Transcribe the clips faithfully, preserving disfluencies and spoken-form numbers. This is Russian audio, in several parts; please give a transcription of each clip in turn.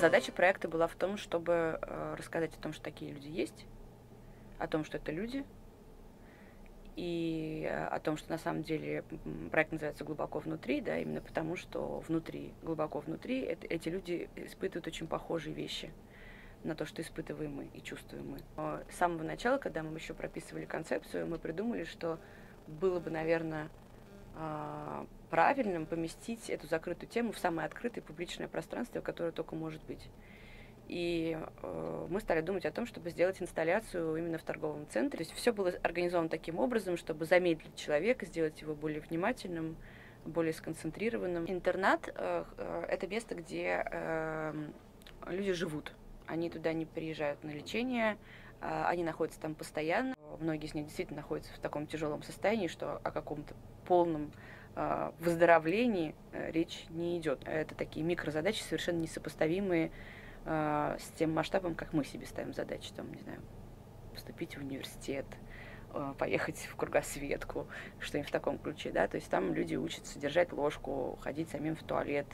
Задача проекта была в том, чтобы рассказать о том, что такие люди есть, о том, что это люди, и о том, что на самом деле проект называется «Глубоко внутри», да, именно потому, что внутри, глубоко внутри, это, эти люди испытывают очень похожие вещи на то, что испытываем мы и чувствуем мы. Но с самого начала, когда мы еще прописывали концепцию, мы придумали, что было бы, наверное, правильным поместить эту закрытую тему в самое открытое публичное пространство, которое только может быть. И э, мы стали думать о том, чтобы сделать инсталляцию именно в торговом центре. То есть все было организовано таким образом, чтобы замедлить человека, сделать его более внимательным, более сконцентрированным. Интернат э, э, это место, где э, люди живут. Они туда не приезжают на лечение, э, они находятся там постоянно. Многие из них действительно находятся в таком тяжелом состоянии, что о каком-то полном э, выздоровлении э, речь не идет. Это такие микрозадачи, совершенно несопоставимые э, с тем масштабом, как мы себе ставим задачи, там, не знаю, поступить в университет, э, поехать в кругосветку, что-нибудь в таком ключе, да, то есть там люди учатся держать ложку, ходить самим в туалет.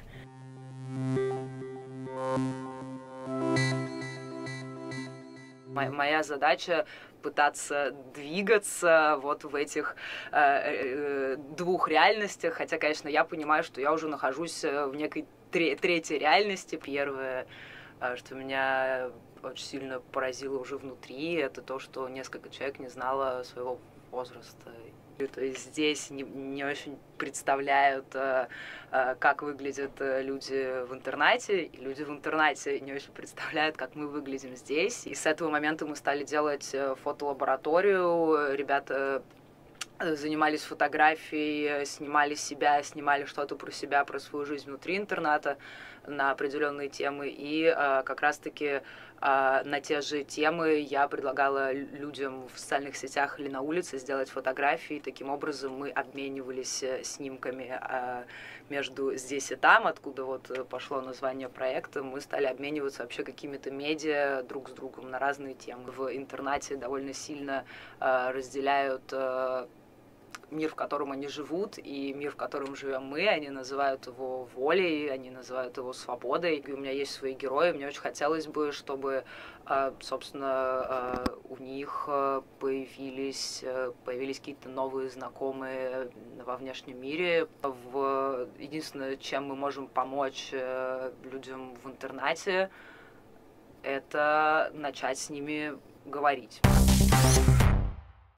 Моя задача пытаться двигаться вот в этих э, э, двух реальностях, хотя, конечно, я понимаю, что я уже нахожусь в некой тре- третьей реальности. Первое, э, что меня очень сильно поразило уже внутри, это то, что несколько человек не знало своего возраста. То есть здесь не, не очень представляют, э, э, как выглядят люди в интернате, и люди в интернате не очень представляют, как мы выглядим здесь. И с этого момента мы стали делать фотолабораторию. Ребята занимались фотографией, снимали себя, снимали что-то про себя, про свою жизнь внутри интерната на определенные темы. И э, как раз-таки э, на те же темы я предлагала людям в социальных сетях или на улице сделать фотографии. Таким образом мы обменивались снимками э, между здесь и там, откуда вот пошло название проекта. Мы стали обмениваться вообще какими-то медиа друг с другом на разные темы. В интернате довольно сильно э, разделяют э, мир, в котором они живут, и мир, в котором живем мы. Они называют его волей, они называют его свободой. И у меня есть свои герои. Мне очень хотелось бы, чтобы, собственно, у них появились, появились какие-то новые знакомые во внешнем мире. В... Единственное, чем мы можем помочь людям в интернате, это начать с ними говорить.